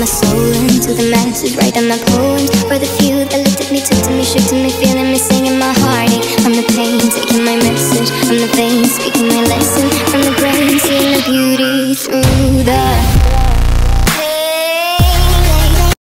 soul into the masses, writing my poems for the few that looked at me, took to me, shook to me, feeling me, singing my heartache. From the pain, taking my message from the veins, speaking my lesson from the brain, seeing the beauty through